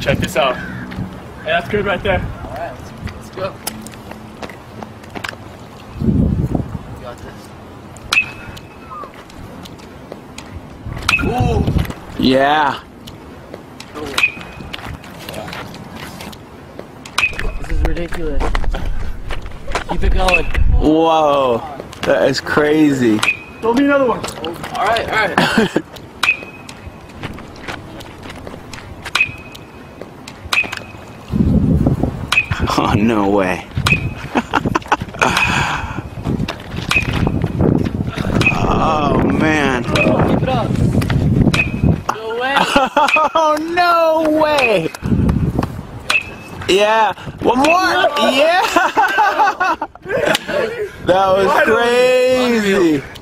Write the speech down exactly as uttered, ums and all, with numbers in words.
check this out. Hey, that's good right there. Alright, let's, let's go. You got this. Ooh! Yeah. This is ridiculous. Keep it going. Whoa. That is crazy. Throw me another one. Alright, alright. Oh, no way. Oh, man. Keep it up. No way. Oh, no way. Yeah. One more. Yeah. That was crazy.